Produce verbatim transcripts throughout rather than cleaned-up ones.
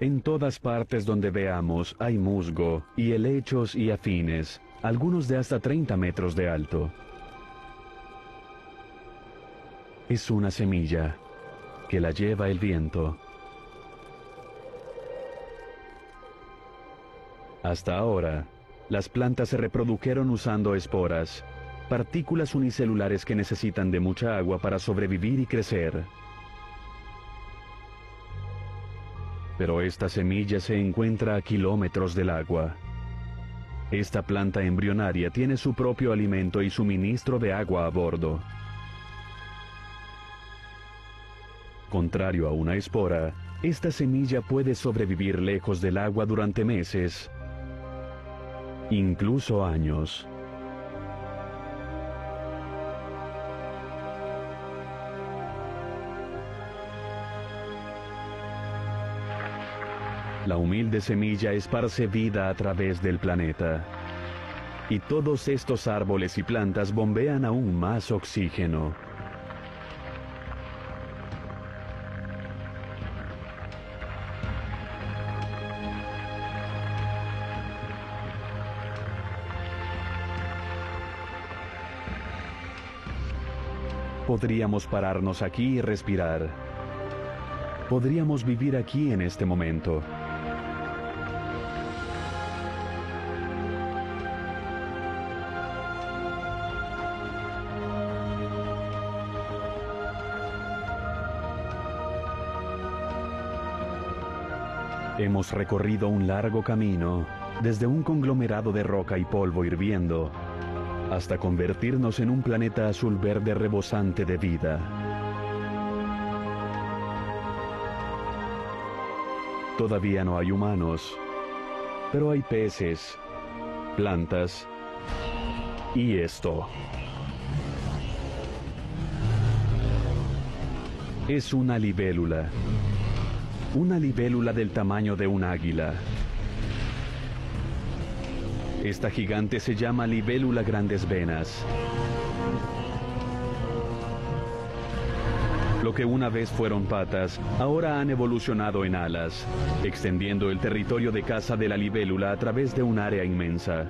En todas partes donde veamos hay musgo y helechos y afines, algunos de hasta treinta metros de alto. Es una semilla que la lleva el viento. Hasta ahora, las plantas se reprodujeron usando esporas, partículas unicelulares que necesitan de mucha agua para sobrevivir y crecer. Pero esta semilla se encuentra a kilómetros del agua. Esta planta embrionaria tiene su propio alimento y suministro de agua a bordo. Contrario a una espora, esta semilla puede sobrevivir lejos del agua durante meses, incluso años. La humilde semilla esparce vida a través del planeta. Y todos estos árboles y plantas bombean aún más oxígeno. Podríamos pararnos aquí y respirar. Podríamos vivir aquí en este momento. Hemos recorrido un largo camino, desde un conglomerado de roca y polvo hirviendo, hasta convertirnos en un planeta azul verde rebosante de vida. Todavía no hay humanos, pero hay peces, plantas y esto. Es una libélula. Una libélula del tamaño de un águila. Esta gigante se llama libélula grandes venas. Lo que una vez fueron patas, ahora han evolucionado en alas, extendiendo el territorio de caza de la libélula a través de un área inmensa.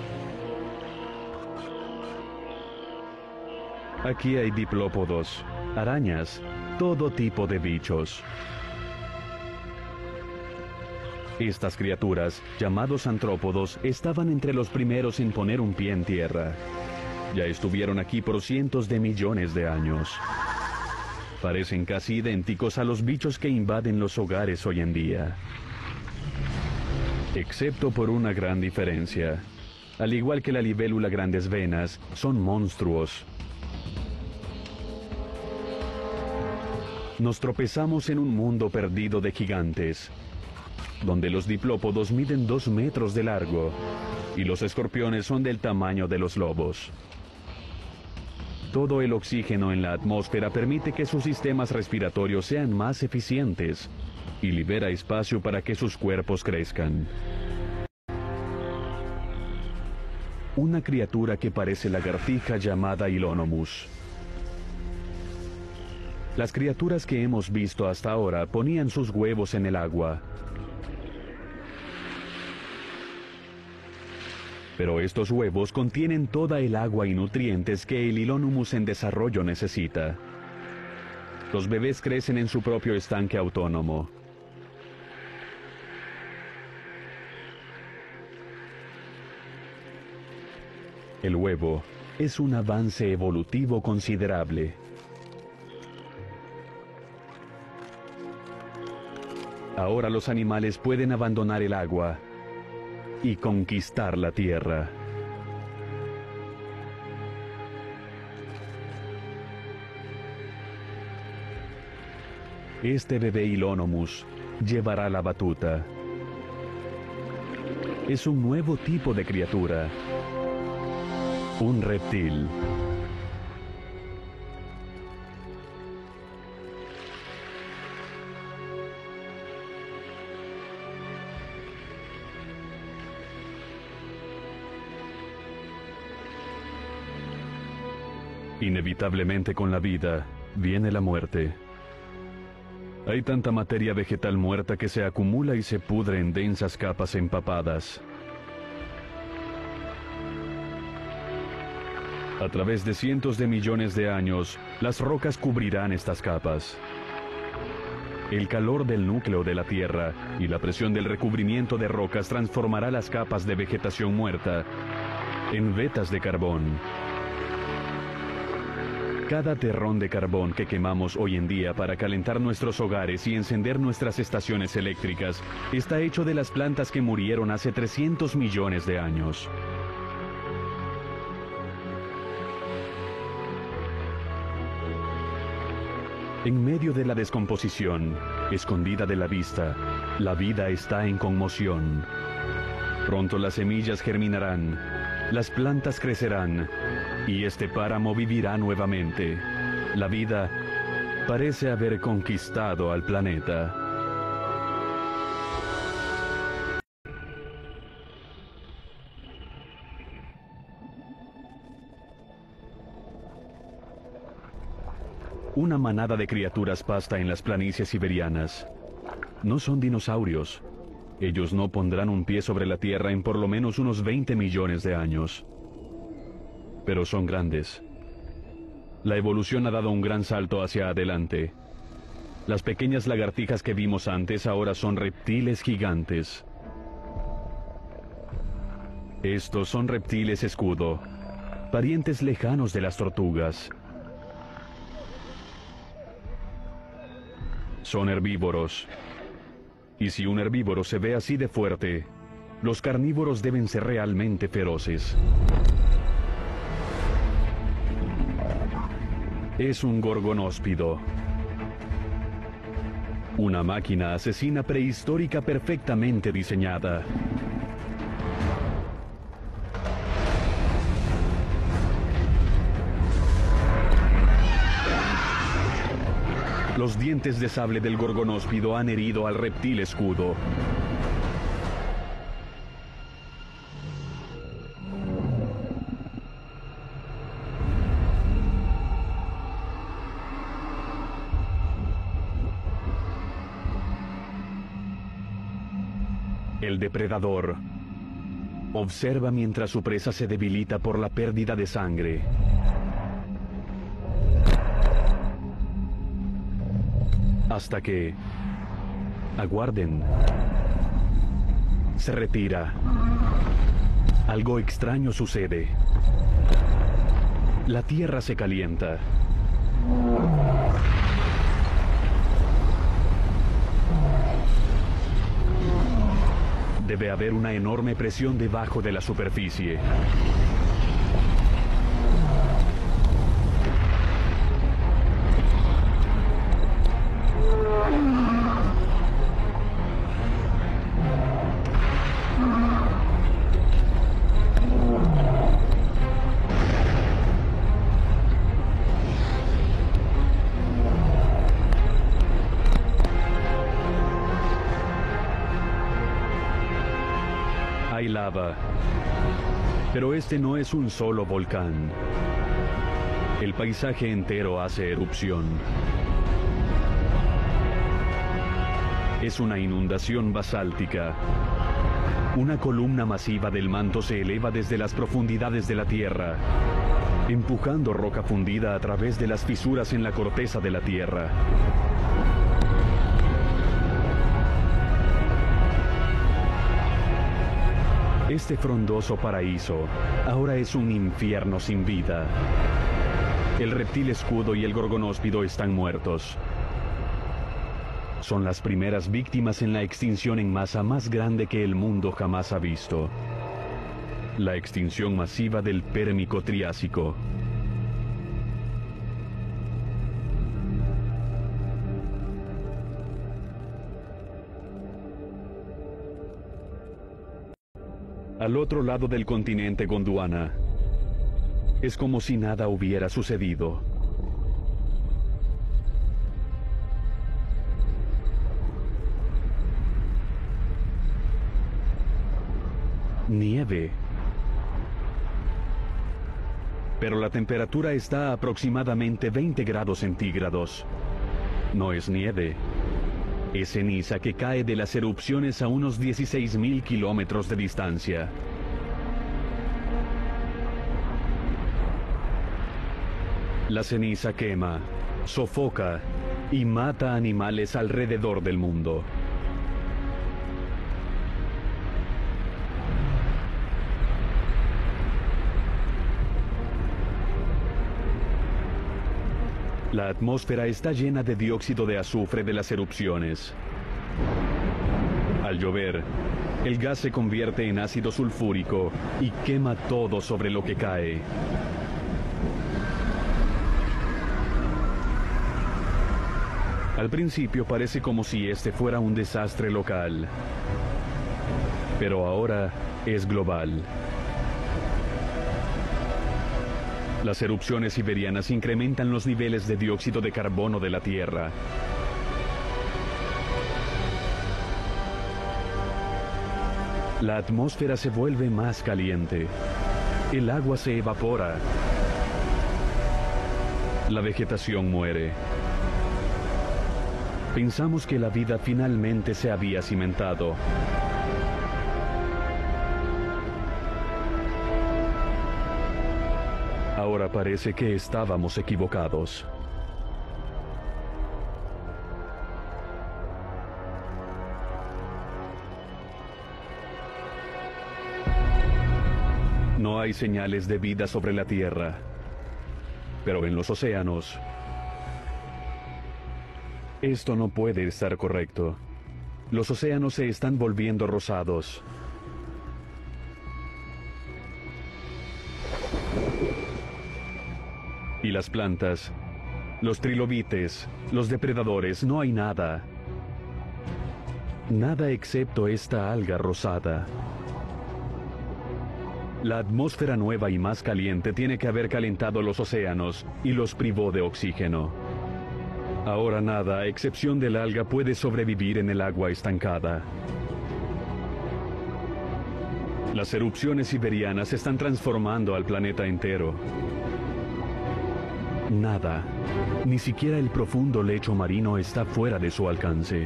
Aquí hay diplópodos, arañas, todo tipo de bichos. Estas criaturas, llamados antrópodos, estaban entre los primeros en poner un pie en tierra. Ya estuvieron aquí por cientos de millones de años. Parecen casi idénticos a los bichos que invaden los hogares hoy en día. Excepto por una gran diferencia. Al igual que la libélula grandes venas, son monstruos. Nos tropezamos en un mundo perdido de gigantes, donde los diplópodos miden dos metros de largo y los escorpiones son del tamaño de los lobos. Todo el oxígeno en la atmósfera permite que sus sistemas respiratorios sean más eficientes y libera espacio para que sus cuerpos crezcan. Una criatura que parece lagartija llamada Ilonomus. Las criaturas que hemos visto hasta ahora ponían sus huevos en el agua. Pero estos huevos contienen toda el agua y nutrientes que el Ilonomus en desarrollo necesita. Los bebés crecen en su propio estanque autónomo. El huevo es un avance evolutivo considerable. Ahora los animales pueden abandonar el agua y conquistar la tierra. Este bebé Ilonomus llevará la batuta. Es un nuevo tipo de criatura. Un reptil. Inevitablemente con la vida viene la muerte. Hay tanta materia vegetal muerta que se acumula y se pudre en densas capas empapadas. A través de cientos de millones de años, las rocas cubrirán estas capas. El calor del núcleo de la Tierra y la presión del recubrimiento de rocas transformará las capas de vegetación muerta en vetas de carbón. Cada terrón de carbón que quemamos hoy en día para calentar nuestros hogares y encender nuestras estaciones eléctricas está hecho de las plantas que murieron hace trescientos millones de años. En medio de la descomposición, escondida de la vista, la vida está en conmoción. Pronto las semillas germinarán, las plantas crecerán, y este páramo vivirá nuevamente. La vida parece haber conquistado al planeta. Una manada de criaturas pasta en las planicies siberianas. No son dinosaurios. Ellos no pondrán un pie sobre la Tierra en por lo menos unos veinte millones de años. Pero son grandes. La evolución ha dado un gran salto hacia adelante. Las pequeñas lagartijas que vimos antes ahora son reptiles gigantes. Estos son reptiles escudo, parientes lejanos de las tortugas. Son herbívoros. Y si un herbívoro se ve así de fuerte, los carnívoros deben ser realmente feroces. Es un gorgonóspido. Una máquina asesina prehistórica perfectamente diseñada. Los dientes de sable del gorgonóspido han herido al reptil escudo. El depredador observa mientras su presa se debilita por la pérdida de sangre. Hasta que... aguarden. Se retira. Algo extraño sucede. La tierra se calienta. Debe haber una enorme presión debajo de la superficie. Hay lava, pero este no es un solo volcán. El paisaje entero hace erupción. Es una inundación basáltica. Una columna masiva del manto se eleva desde las profundidades de la Tierra, empujando roca fundida a través de las fisuras en la corteza de la Tierra. Este frondoso paraíso ahora es un infierno sin vida. El reptil escudo y el gorgonóspido están muertos. Son las primeras víctimas en la extinción en masa más grande que el mundo jamás ha visto. La extinción masiva del Pérmico Triásico. Al otro lado del continente Gondwana, es como si nada hubiera sucedido. Nieve. Pero la temperatura está a aproximadamente veinte grados centígrados. No es nieve, Es ceniza que cae de las erupciones a unos dieciséis mil kilómetros de distancia. La ceniza quema, sofoca y mata animales alrededor del mundo. La atmósfera está llena de dióxido de azufre de las erupciones. Al llover, el gas se convierte en ácido sulfúrico y quema todo sobre lo que cae. Al principio parece como si este fuera un desastre local, pero ahora es global. Las erupciones siberianas incrementan los niveles de dióxido de carbono de la Tierra. La atmósfera se vuelve más caliente. El agua se evapora. La vegetación muere. Pensamos que la vida finalmente se había cimentado. Ahora parece que estábamos equivocados. No hay señales de vida sobre la Tierra, pero en los océanos, esto no puede estar correcto. Los océanos se están volviendo rosados. Y las plantas, los trilobites, los depredadores, no hay nada. Nada excepto esta alga rosada. La atmósfera nueva y más caliente tiene que haber calentado los océanos y los privó de oxígeno. Ahora nada, a excepción del alga, puede sobrevivir en el agua estancada. Las erupciones siberianas están transformando al planeta entero. Nada, ni siquiera el profundo lecho marino está fuera de su alcance.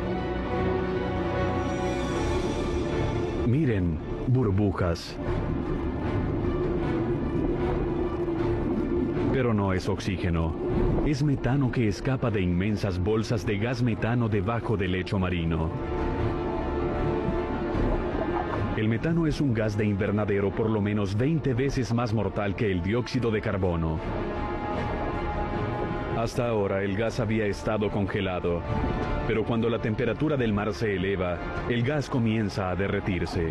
Miren, burbujas. Pero no es oxígeno. Es metano que escapa de inmensas bolsas de gas metano debajo del lecho marino. El metano es un gas de invernadero por lo menos veinte veces más mortal que el dióxido de carbono. Hasta ahora el gas había estado congelado, pero cuando la temperatura del mar se eleva, el gas comienza a derretirse.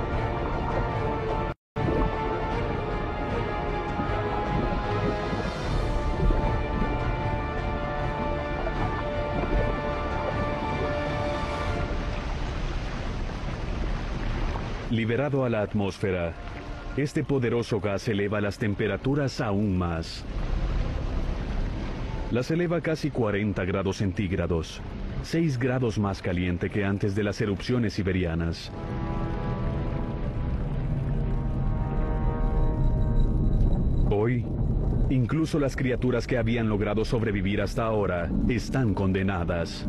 Liberado a la atmósfera, este poderoso gas eleva las temperaturas aún más. Las eleva casi cuarenta grados centígrados, seis grados más caliente que antes de las erupciones siberianas. Hoy, incluso las criaturas que habían logrado sobrevivir hasta ahora están condenadas.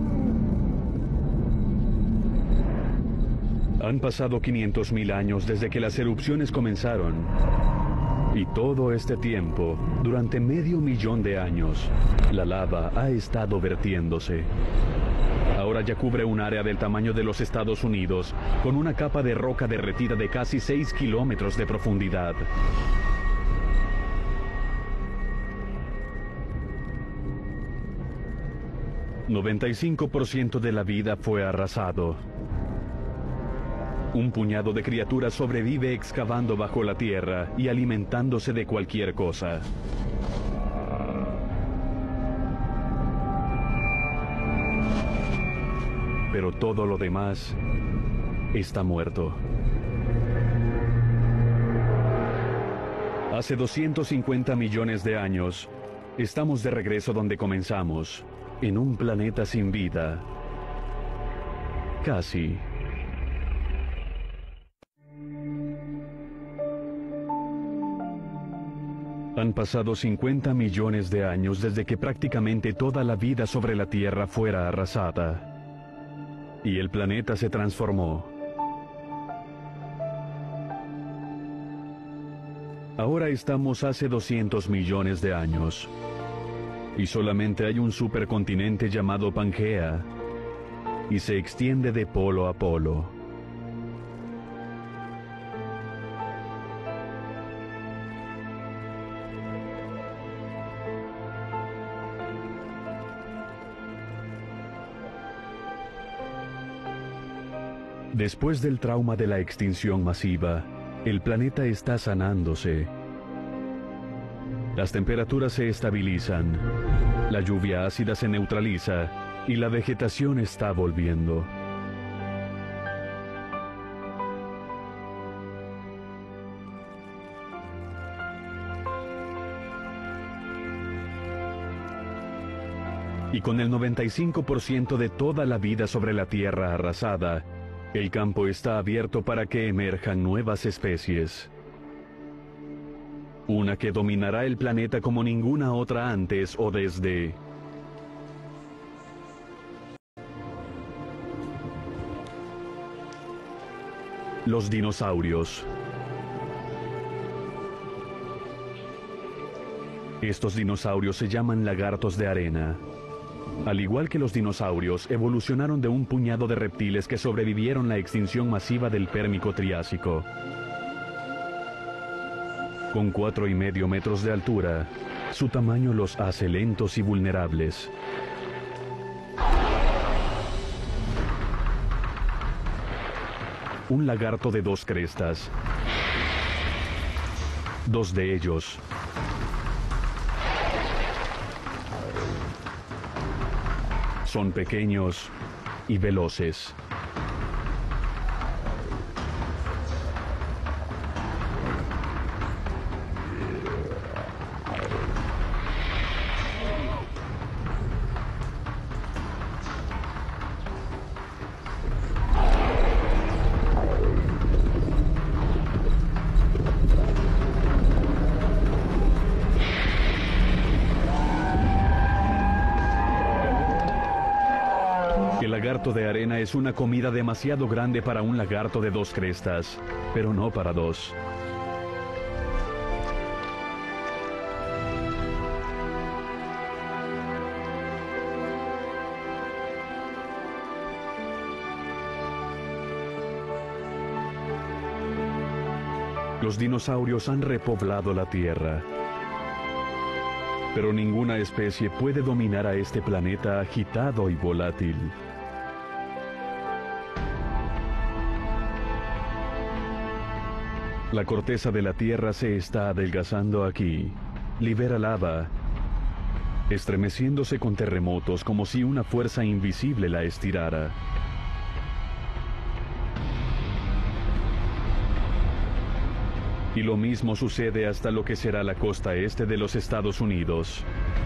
Han pasado quinientos mil años desde que las erupciones comenzaron. Y todo este tiempo, durante medio millón de años, la lava ha estado vertiéndose. Ahora ya cubre un área del tamaño de los Estados Unidos, con una capa de roca derretida de casi seis kilómetros de profundidad. noventa y cinco por ciento de la vida fue arrasado. Un puñado de criaturas sobrevive excavando bajo la tierra y alimentándose de cualquier cosa. Pero todo lo demás está muerto. Hace doscientos cincuenta millones de años, estamos de regreso donde comenzamos, en un planeta sin vida. Casi. Han pasado cincuenta millones de años desde que prácticamente toda la vida sobre la Tierra fuera arrasada. y el planeta se transformó. Ahora estamos hace doscientos millones de años, y solamente hay un supercontinente llamado Pangea, y se extiende de polo a polo. Después del trauma de la extinción masiva, el planeta está sanándose. Las temperaturas se estabilizan, la lluvia ácida se neutraliza y la vegetación está volviendo. Y con el noventa y cinco por ciento de toda la vida sobre la Tierra arrasada, el campo está abierto para que emerjan nuevas especies. Una que dominará el planeta como ninguna otra antes o desde... los dinosaurios. Estos dinosaurios se llaman lagartos de arena. Al igual que los dinosaurios, evolucionaron de un puñado de reptiles que sobrevivieron la extinción masiva del Pérmico Triásico. Con cuatro y medio metros de altura, su tamaño los hace lentos y vulnerables. Un lagarto de dos crestas. Dos de ellos son pequeños y veloces. El lagarto de arena es una comida demasiado grande para un lagarto de dos crestas, pero no para dos. Los dinosaurios han repoblado la Tierra, pero ninguna especie puede dominar a este planeta agitado y volátil. La corteza de la Tierra se está adelgazando aquí. Libera lava, estremeciéndose con terremotos como si una fuerza invisible la estirara. Y lo mismo sucede hasta lo que será la costa este de los Estados Unidos.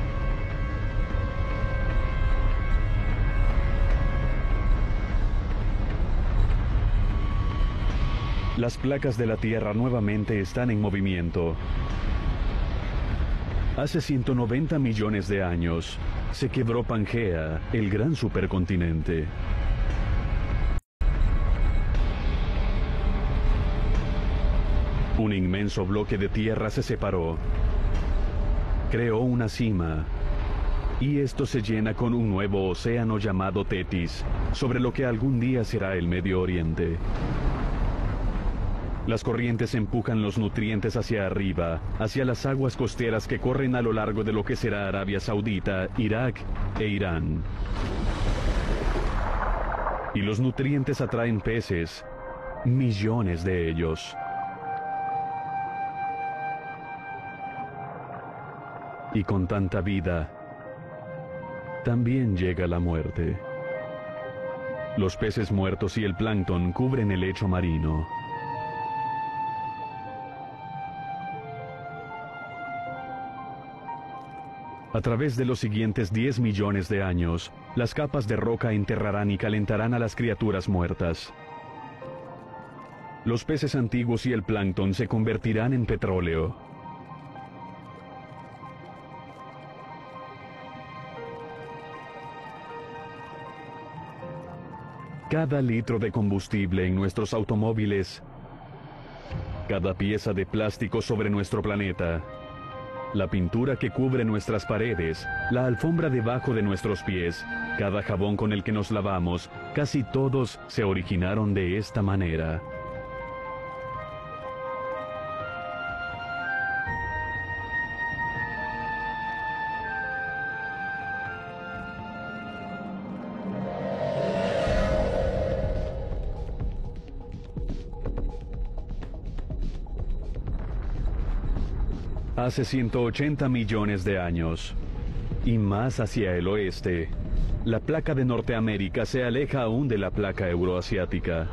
Las placas de la Tierra nuevamente están en movimiento. Hace ciento noventa millones de años, se quebró Pangea, el gran supercontinente. Un inmenso bloque de tierra se separó, creó una cima, y esto se llena con un nuevo océano llamado Tetis, sobre lo que algún día será el Medio Oriente. Las corrientes empujan los nutrientes hacia arriba, hacia las aguas costeras que corren a lo largo de lo que será Arabia Saudita, Irak e Irán. Y los nutrientes atraen peces, millones de ellos. Y con tanta vida, también llega la muerte. Los peces muertos y el plancton cubren el lecho marino. A través de los siguientes diez millones de años, las capas de roca enterrarán y calentarán a las criaturas muertas. Los peces antiguos y el plancton se convertirán en petróleo. Cada litro de combustible en nuestros automóviles, cada pieza de plástico sobre nuestro planeta, la pintura que cubre nuestras paredes, la alfombra debajo de nuestros pies, cada jabón con el que nos lavamos, casi todos se originaron de esta manera. Hace ciento ochenta millones de años, y más hacia el oeste, la placa de Norteamérica se aleja aún de la placa euroasiática.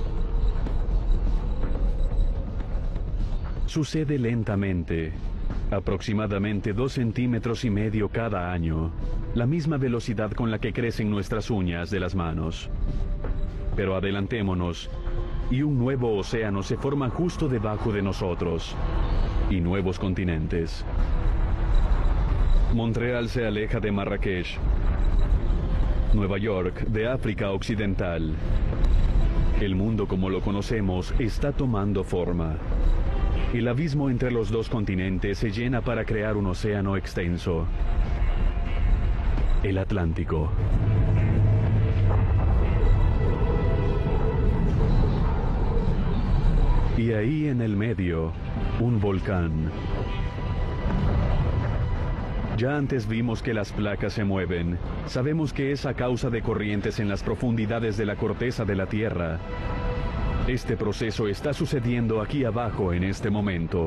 Sucede lentamente, aproximadamente dos centímetros y medio cada año, la misma velocidad con la que crecen nuestras uñas de las manos. Pero adelantémonos, y un nuevo océano se forma justo debajo de nosotros, y nuevos continentes. Montreal se aleja de Marrakech, Nueva York de África Occidental. El mundo como lo conocemos está tomando forma. El abismo entre los dos continentes se llena para crear un océano extenso, el Atlántico. Y ahí en el medio, un volcán. Ya antes vimos que las placas se mueven. Sabemos que es a causa de corrientes en las profundidades de la corteza de la Tierra. Este proceso está sucediendo aquí abajo en este momento.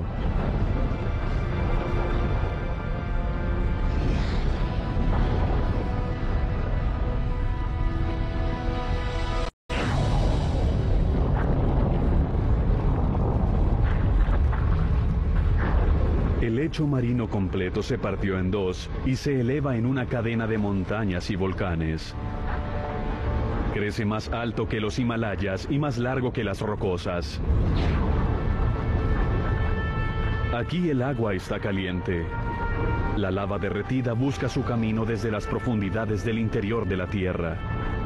El lecho marino completo se partió en dos y se eleva en una cadena de montañas y volcanes. Crece más alto que los Himalayas y más largo que las Rocosas. Aquí el agua está caliente. La lava derretida busca su camino desde las profundidades del interior de la Tierra.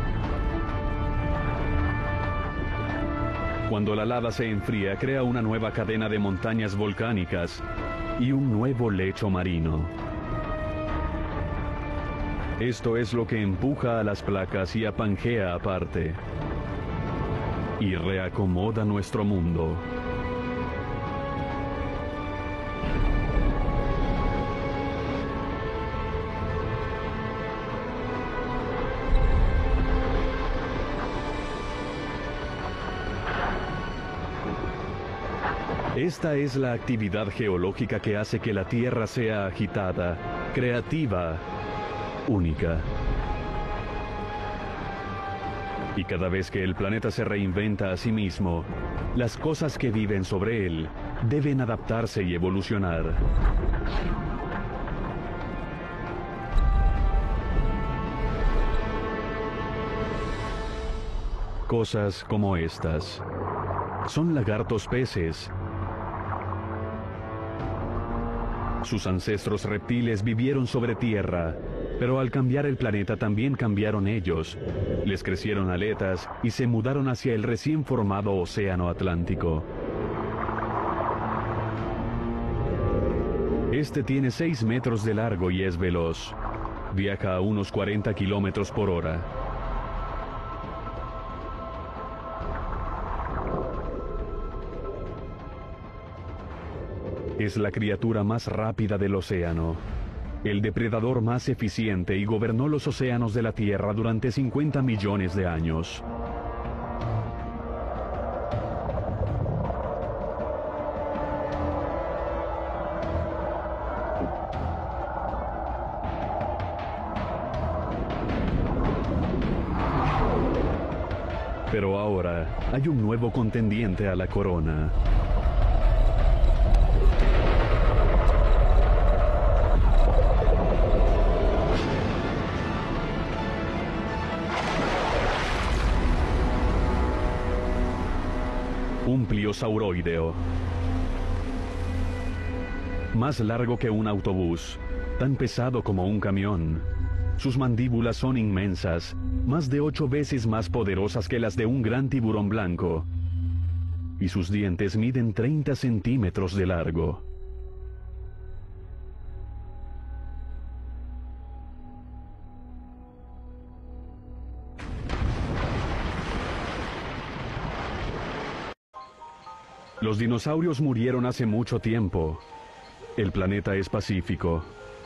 Cuando la lava se enfría, crea una nueva cadena de montañas volcánicas y un nuevo lecho marino. Esto es lo que empuja a las placas y a Pangea aparte, y reacomoda nuestro mundo. Esta es la actividad geológica que hace que la Tierra sea agitada, creativa, única. Y cada vez que el planeta se reinventa a sí mismo, las cosas que viven sobre él deben adaptarse y evolucionar. Cosas como estas. Son lagartos peces. Sus ancestros reptiles vivieron sobre tierra, pero al cambiar el planeta también cambiaron ellos. Les crecieron aletas y se mudaron hacia el recién formado Océano Atlántico. Este tiene seis metros de largo y es veloz. Viaja a unos cuarenta kilómetros por hora. Es la criatura más rápida del océano, el depredador más eficiente y gobernó los océanos de la Tierra durante cincuenta millones de años. Pero ahora hay un nuevo contendiente a la corona. Un pliosauroideo. Más largo que un autobús, tan pesado como un camión. Sus mandíbulas son inmensas, más de ocho veces más poderosas que las de un gran tiburón blanco. Y sus dientes miden treinta centímetros de largo. Los dinosaurios murieron hace mucho tiempo. El planeta es pacífico.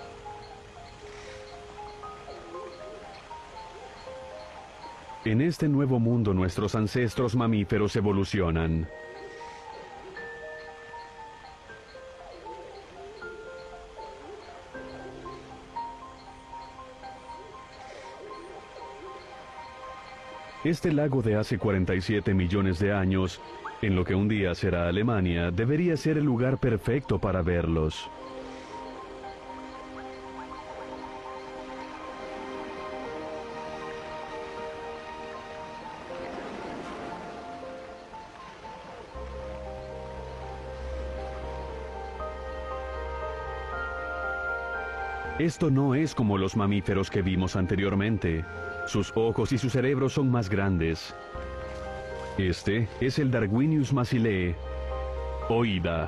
En este nuevo mundo nuestros ancestros mamíferos evolucionan. Este lago de hace cuarenta y siete millones de años, en lo que un día será Alemania, debería ser el lugar perfecto para verlos. Esto no es como los mamíferos que vimos anteriormente. Sus ojos y su cerebro son más grandes. Este es el Darwinius massilae, oida.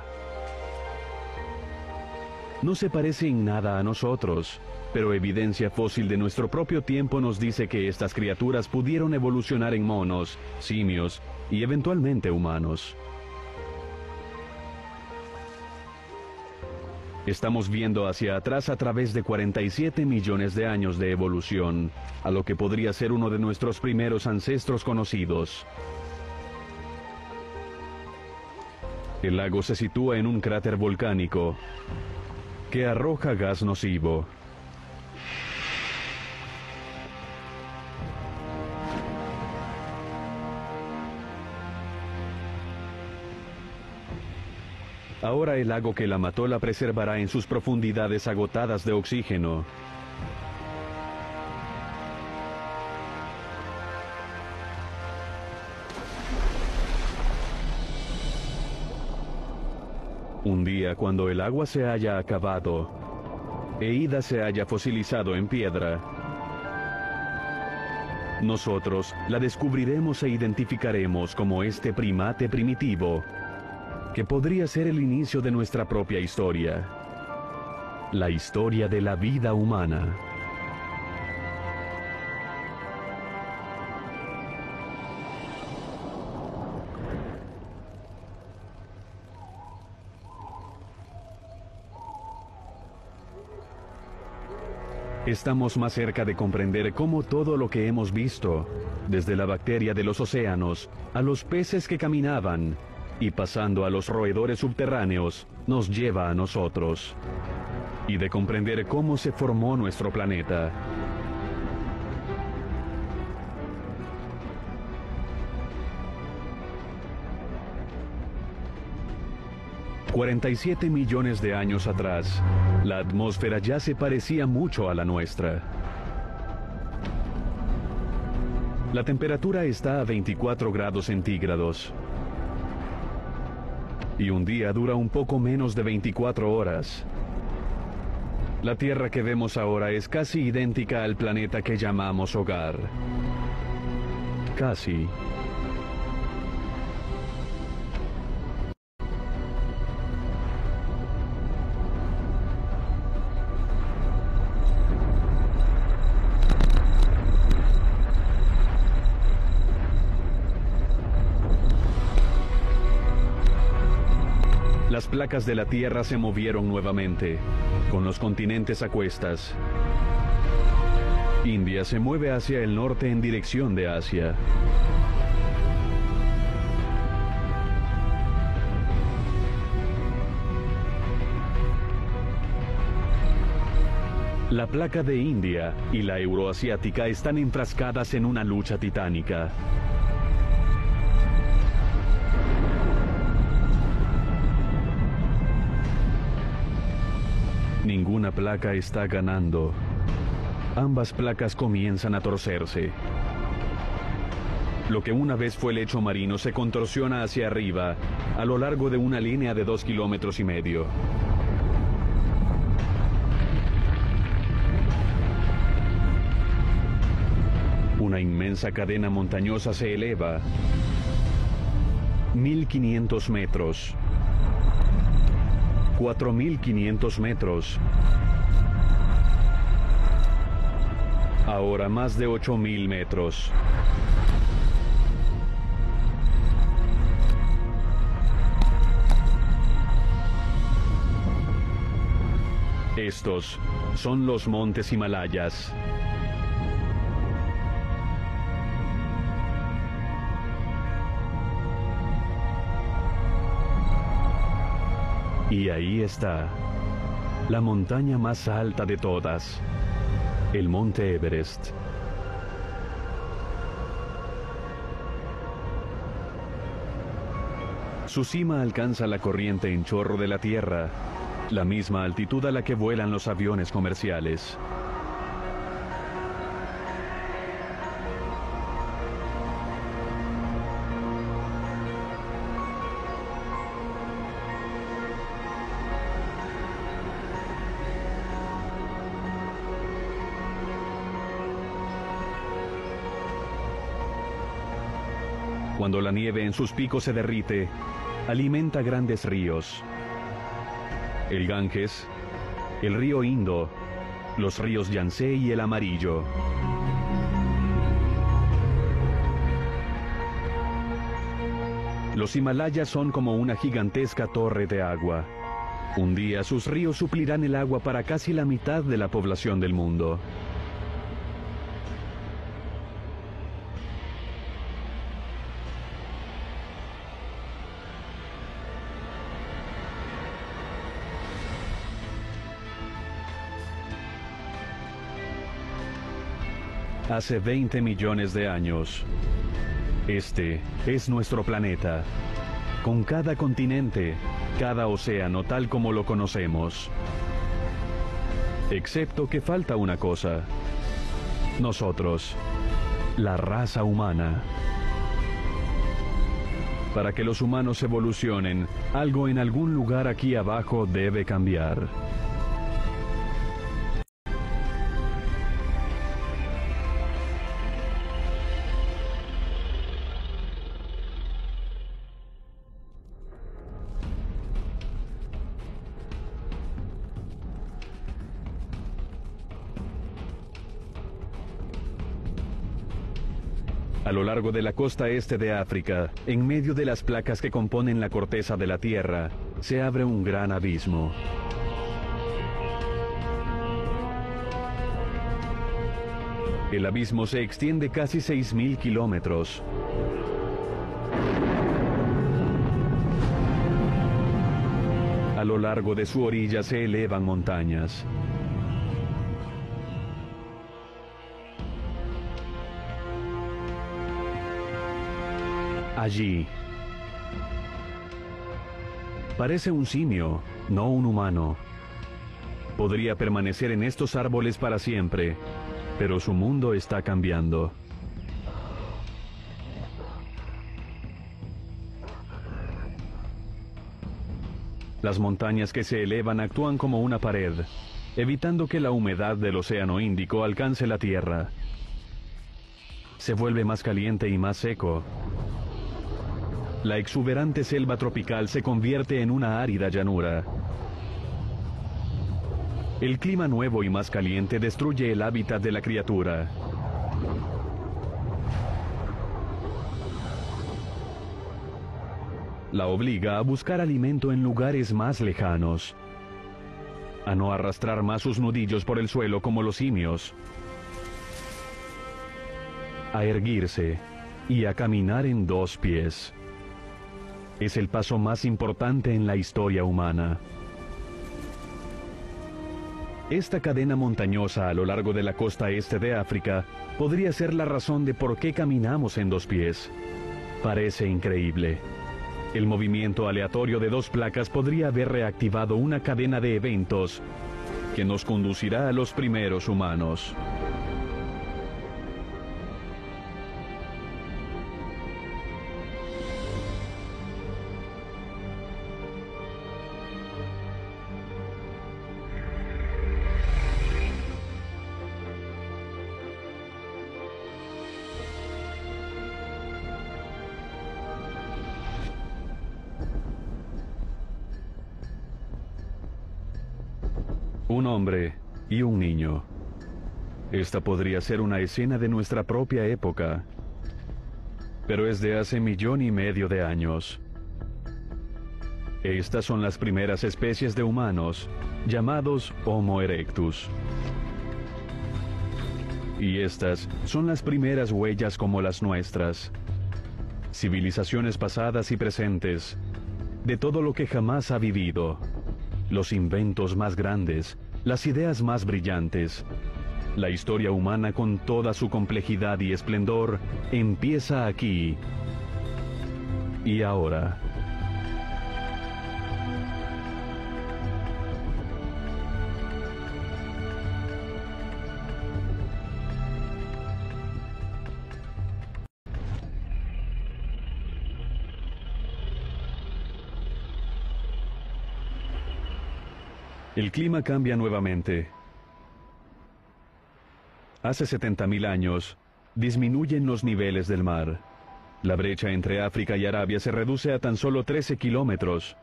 No se parece en nada a nosotros, pero evidencia fósil de nuestro propio tiempo nos dice que estas criaturas pudieron evolucionar en monos, simios y eventualmente humanos. Estamos viendo hacia atrás a través de cuarenta y siete millones de años de evolución, a lo que podría ser uno de nuestros primeros ancestros conocidos. El lago se sitúa en un cráter volcánico que arroja gas nocivo. Ahora el lago que la mató la preservará en sus profundidades agotadas de oxígeno. Un día, cuando el agua se haya acabado, e Ida se haya fosilizado en piedra, nosotros la descubriremos e identificaremos como este primate primitivo, que podría ser el inicio de nuestra propia historia, la historia de la vida humana. Estamos más cerca de comprender cómo todo lo que hemos visto, desde la bacteria de los océanos, a los peces que caminaban, y pasando a los roedores subterráneos, nos lleva a nosotros. Y de comprender cómo se formó nuestro planeta. cuarenta y siete millones de años atrás, la atmósfera ya se parecía mucho a la nuestra. La temperatura está a veinticuatro grados centígrados. Y un día dura un poco menos de veinticuatro horas. La Tierra que vemos ahora es casi idéntica al planeta que llamamos hogar. Casi. Las placas de la Tierra se movieron nuevamente, con los continentes a cuestas. India se mueve hacia el norte en dirección de Asia. La placa de India y la euroasiática están enfrascadas en una lucha titánica. Ninguna placa está ganando. Ambas placas comienzan a torcerse. Lo que una vez fue lecho marino se contorsiona hacia arriba, a lo largo de una línea de dos kilómetros y medio. Una inmensa cadena montañosa se eleva. mil quinientos metros. cuatro mil quinientos metros. Ahora más de ocho mil metros. Estos son los montes Himalayas. Y ahí está, la montaña más alta de todas, el monte Everest. Su cima alcanza la corriente en chorro de la Tierra, la misma altitud a la que vuelan los aviones comerciales. Cuando la nieve en sus picos se derrite, alimenta grandes ríos. El Ganges, el río Indo, los ríos Yangtze y el Amarillo. Los Himalayas son como una gigantesca torre de agua. Un día sus ríos suplirán el agua para casi la mitad de la población del mundo. Hace veinte millones de años, este es nuestro planeta, con cada continente, cada océano tal como lo conocemos. Excepto que falta una cosa. Nosotros, la raza humana. Para que los humanos evolucionen, algo en algún lugar aquí abajo debe cambiar. A lo largo de la costa este de África, en medio de las placas que componen la corteza de la Tierra, se abre un gran abismo. El abismo se extiende casi seis mil kilómetros. A lo largo de su orilla se elevan montañas. Allí, parece un simio, no un humano. Podría permanecer en estos árboles para siempre, pero su mundo está cambiando. Las montañas que se elevan actúan como una pared, evitando que la humedad del Océano Índico alcance la Tierra. Se vuelve más caliente y más seco. La exuberante selva tropical se convierte en una árida llanura. El clima nuevo y más caliente destruye el hábitat de la criatura. La obliga a buscar alimento en lugares más lejanos, a no arrastrar más sus nudillos por el suelo como los simios, a erguirse y a caminar en dos pies. Es el paso más importante en la historia humana. Esta cadena montañosa a lo largo de la costa este de África podría ser la razón de por qué caminamos en dos pies. Parece increíble. El movimiento aleatorio de dos placas podría haber reactivado una cadena de eventos que nos conducirá a los primeros humanos. Un hombre y un niño. Esta podría ser una escena de nuestra propia época, pero es de hace millón y medio de años. Estas son las primeras especies de humanos, llamados Homo erectus. Y estas son las primeras huellas como las nuestras. Civilizaciones pasadas y presentes, de todo lo que jamás ha vivido. Los inventos más grandes, las ideas más brillantes. La historia humana con toda su complejidad y esplendor empieza aquí y ahora. El clima cambia nuevamente. Hace setenta mil años, disminuyen los niveles del mar. La brecha entre África y Arabia se reduce a tan solo trece kilómetros.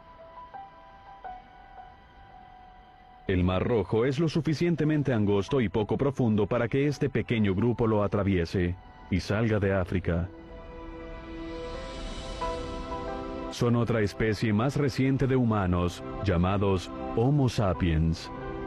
El Mar Rojo es lo suficientemente angosto y poco profundo para que este pequeño grupo lo atraviese y salga de África. Son otra especie más reciente de humanos, llamados Homo sapiens.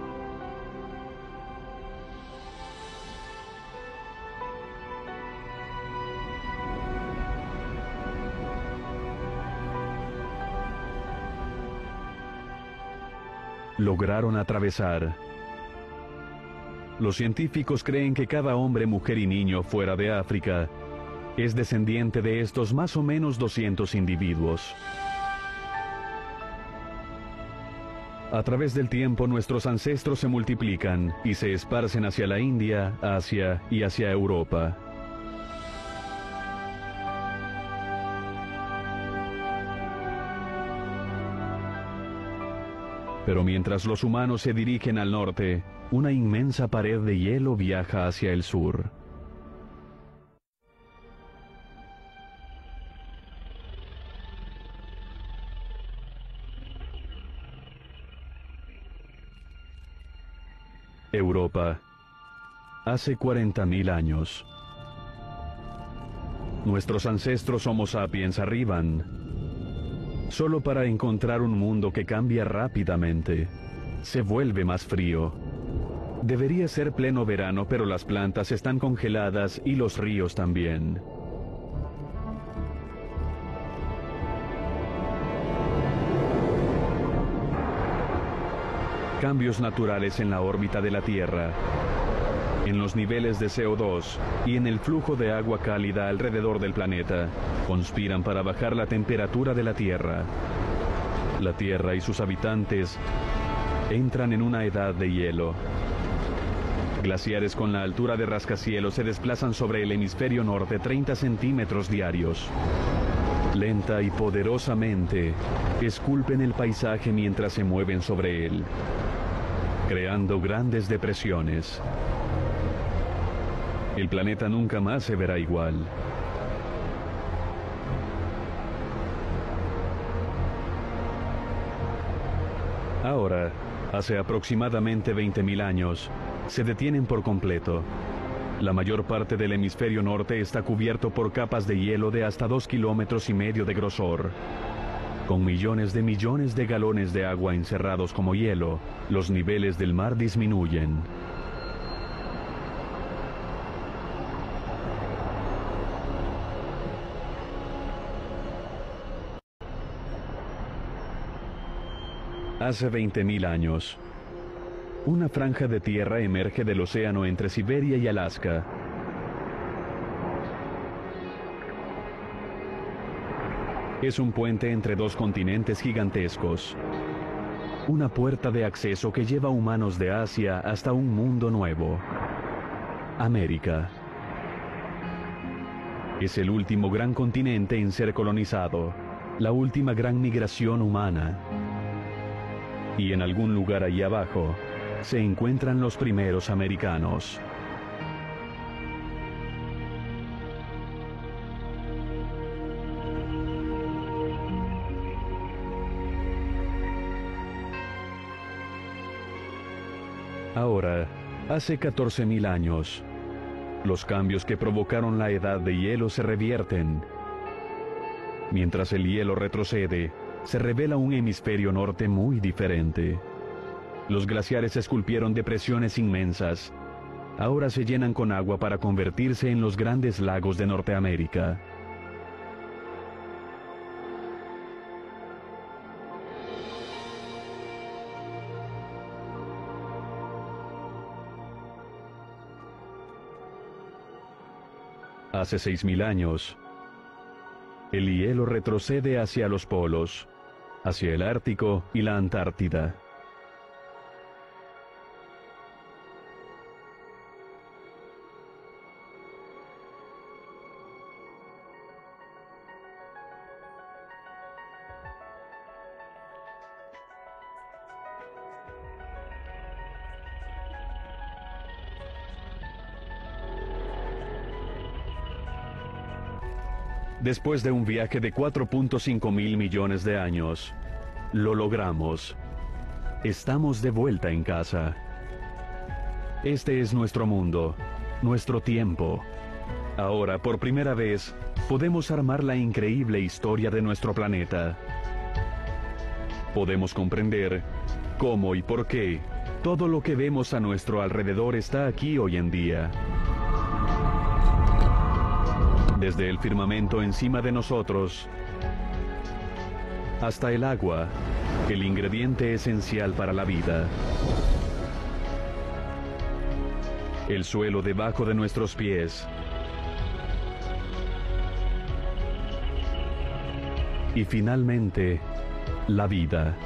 Lograron atravesar. Los científicos creen que cada hombre, mujer y niño fuera de África es descendiente de estos más o menos doscientos individuos. A través del tiempo nuestros ancestros se multiplican y se esparcen hacia la India, Asia y hacia Europa. Pero mientras los humanos se dirigen al norte, una inmensa pared de hielo viaja hacia el sur. Europa, hace cuarenta mil años. Nuestros ancestros Homo sapiens arriban, solo para encontrar un mundo que cambia rápidamente. Se vuelve más frío. Debería ser pleno verano, pero las plantas están congeladas y los ríos también. Cambios naturales en la órbita de la Tierra, en los niveles de C O dos y en el flujo de agua cálida alrededor del planeta, conspiran para bajar la temperatura de la Tierra. La Tierra y sus habitantes entran en una edad de hielo. Glaciares con la altura de rascacielos se desplazan sobre el hemisferio norte treinta centímetros diarios. Lenta y poderosamente, esculpen el paisaje mientras se mueven sobre él, creando grandes depresiones. El planeta nunca más se verá igual. Ahora, hace aproximadamente veinte mil años, se detienen por completo. La mayor parte del hemisferio norte está cubierto por capas de hielo de hasta dos kilómetros y medio de grosor. Con millones de millones de galones de agua encerrados como hielo, los niveles del mar disminuyen. Hace veinte mil años, una franja de tierra emerge del océano entre Siberia y Alaska. Es un puente entre dos continentes gigantescos. Una puerta de acceso que lleva humanos de Asia hasta un mundo nuevo. América. Es el último gran continente en ser colonizado, la última gran migración humana. Y en algún lugar ahí abajo se encuentran los primeros americanos. Ahora, hace catorce mil años, los cambios que provocaron la edad de hielo se revierten. Mientras el hielo retrocede, se revela un hemisferio norte muy diferente. Los glaciares esculpieron depresiones inmensas. Ahora se llenan con agua para convertirse en los grandes lagos de Norteamérica. Hace seis mil años, el hielo retrocede hacia los polos, hacia el Ártico y la Antártida. Después de un viaje de cuatro punto cinco mil millones de años, lo logramos. Estamos de vuelta en casa. Este es nuestro mundo, nuestro tiempo. Ahora, por primera vez, podemos armar la increíble historia de nuestro planeta. Podemos comprender cómo y por qué todo lo que vemos a nuestro alrededor está aquí hoy en día. Desde el firmamento encima de nosotros, hasta el agua, el ingrediente esencial para la vida. El suelo debajo de nuestros pies. Y finalmente, la vida.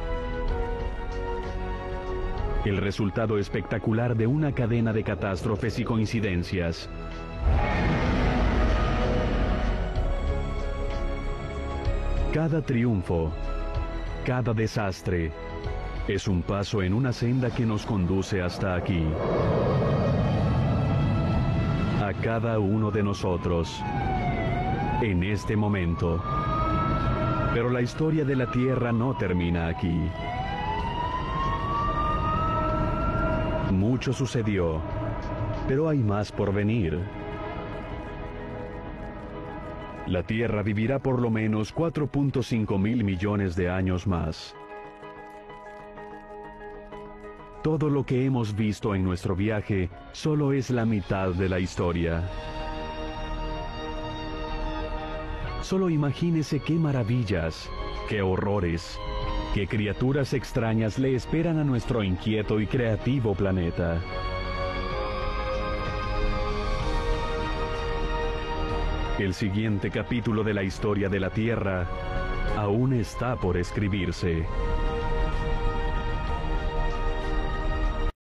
El resultado espectacular de una cadena de catástrofes y coincidencias. Cada triunfo, cada desastre, es un paso en una senda que nos conduce hasta aquí. A cada uno de nosotros, en este momento. Pero la historia de la Tierra no termina aquí. Mucho sucedió, pero hay más por venir. La Tierra vivirá por lo menos cuatro punto cinco mil millones de años más. Todo lo que hemos visto en nuestro viaje solo es la mitad de la historia. Solo imagínese qué maravillas, qué horrores, qué criaturas extrañas le esperan a nuestro inquieto y creativo planeta. El siguiente capítulo de la historia de la Tierra aún está por escribirse.